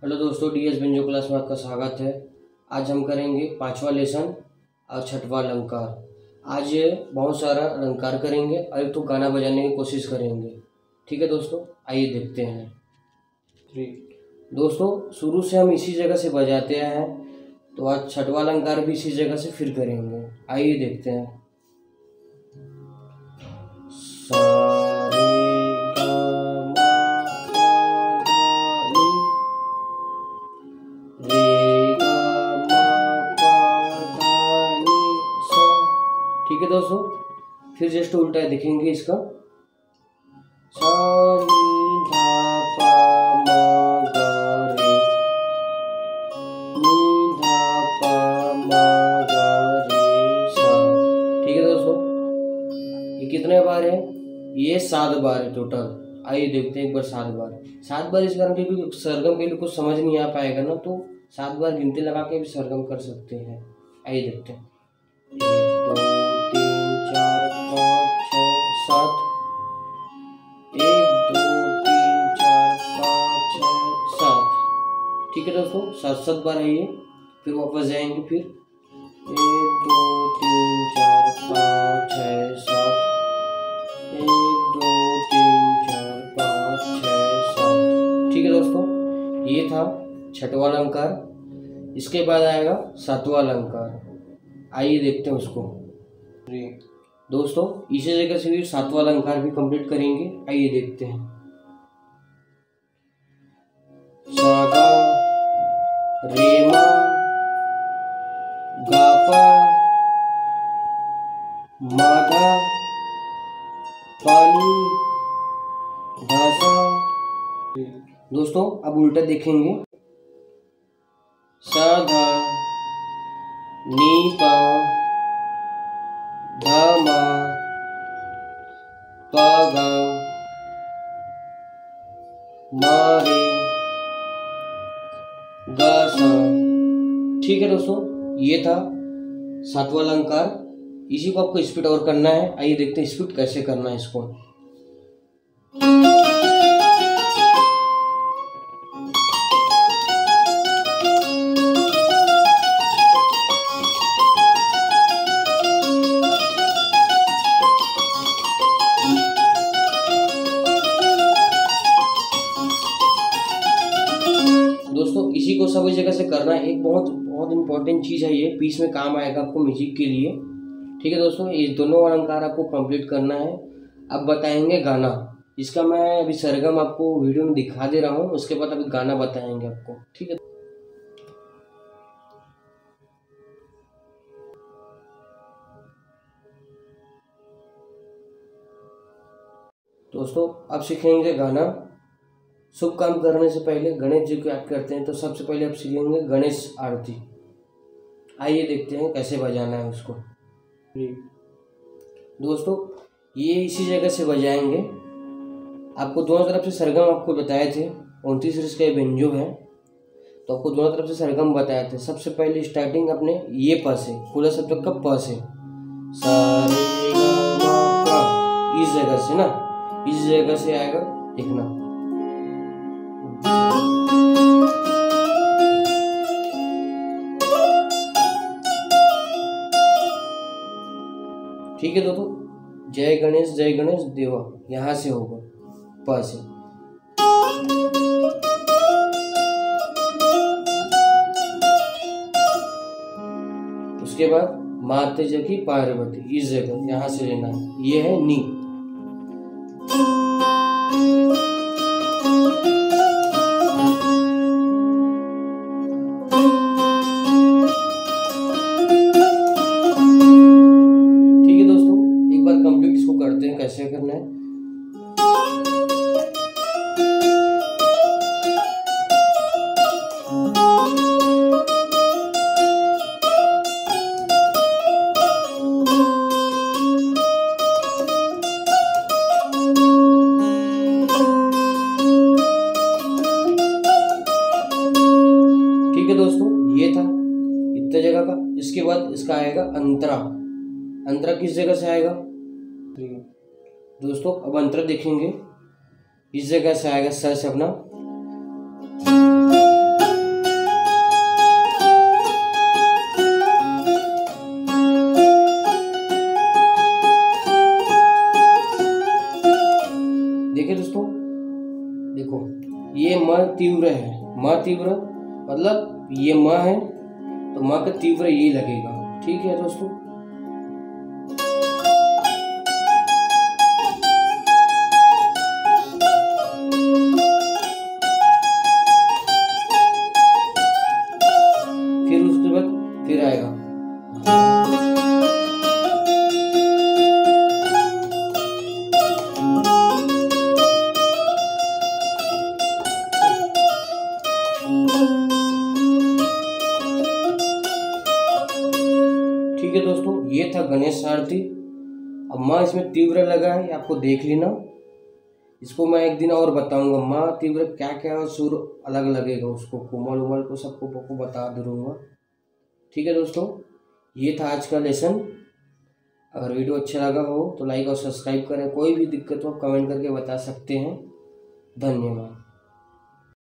Hello दोस्तों, DS banjo class में आपका स्वागत है। आज हम करेंगे 5वां लेसन और 6वां अलंकार। आज बहुत सारा अलंकार करेंगे और एक तो गाना बजाने की कोशिश करेंगे। ठीक है दोस्तों, आइए देखते हैं। दोस्तों, शुरू से हम इसी जगह से बजाते हैं, तो आज 6वां अलंकार भी इसी जगह से फिर करेंगे। आइए देखते हैं। ठीक है दोस्तों, फिर जस्ट उल्टा देखेंगे इसका। सा नी धा पा मा गा रे, नी धा पा मा गा रे सा। ठीक है दोस्तों, ये कितने बार है? ये 7 बार है टोटल। आइए देखते हैं एक बार 7 बार। 7 बार इस कारण क्योंकि सरगम के लिए कुछ समझ नहीं आ पाएगा ना, तो 7 बार गिनती लगा के भी सरगम कर सकते हैं। आइए देखते हैं। 1 2 3 4 5 6 7। 1 2 3 4 5 6 7। ठीक है दोस्तों, 7 बार है ये। फिर वापस जाएंगे। फिर 1 2 3 4 5 6 7। 1 2 3 4 5 6 7। ठीक है दोस्तों, ये था 6वां अलंकार। इसके बाद आएगा 7वां अलंकार। आइए देखते हैं उसको। दोस्तों, इसी जगह से भी 7वां अलंकार भी कंप्लीट करेंगे। आइए देखते हैं। सा गा रे मा गा पा मा धा पा नी धा सा। दोस्तों, अब उल्टा देखेंगे। सा धा नी पा धा मा पा गा मा रे गा सा। ठीक है दोस्तों, ये था 7वां अलंकार। इसी को आपको स्पीड और करना है। आइए देखते हैं स्पीड कैसे करना है इसको। दोस्तों, इसी को सभी जगह से करना है। एक बहुत बहुत इंपॉर्टेंट चीज़ है, ये पीस में काम आएगा आपको म्यूजिक के लिए। ठीक है दोस्तों, ये दोनों अलंकार आपको कंप्लीट करना है। अब बताएंगे गाना। इसका मैं अभी सरगम आपको वीडियो में दिखा दे रहा हूँ, उसके बाद अभी गाना बताएंगे आपको। ठीक है दोस्तों, अब सीखेंगे गाना। शुभ काम करने से पहले गणेश जी को याद करते हैं, तो सबसे पहले आप सीखेंगे गणेश आरती। आइए देखते हैं कैसे बजाना है उसको। दोस्तों, ये इसी जगह से बजाएंगे। आपको दोनों तरफ से सरगम आपको बताए थे। 29 ऋष का बेंजो है, तो आपको दोनों तरफ से सरगम बताए थे। सबसे पहले स्टार्टिंग अपने ये प से, पूरा शब्द का प से, सा रे गा मा पा, इस जगह से ना, इस जगह से आएगा, देखना। ठीक है दोस्तों, जय गणेश देवा, यहां से होगा प से। उसके बाद माते जकी पार्वती, इस जगह यहां से लेना है। ये है नी। कंप्लीट इसको करते हैं कैसे करना है। ठीक है दोस्तों, ये था इतने जगह का। इसके बाद इसका आएगा अंतरा। अंतरा किस जगह से आएगा दोस्तों? अब अंतरा देखेंगे। इस जगह से आएगा स से अपना, ये म तीव्र है, म तीव्र मतलब ये म है तो म का तीव्र ये लगेगा। ठीक है दोस्तों, फिर उसके बाद फिर आएगा। ठीक है दोस्तों, ये था गणेश आरती। अब माँ इसमें तीव्र लगा है, आपको देख लेना। इसको मैं एक दिन और बताऊंगा माँ तीव्र क्या क्या सुर अलग लगेगा, उसको कोमल उमल को सबको बता दूंगा। ठीक है दोस्तों, ये था आज का लेसन। अगर वीडियो अच्छा लगा हो तो लाइक और सब्सक्राइब करें। कोई भी दिक्कत हो कमेंट करके बता सकते हैं। धन्यवाद।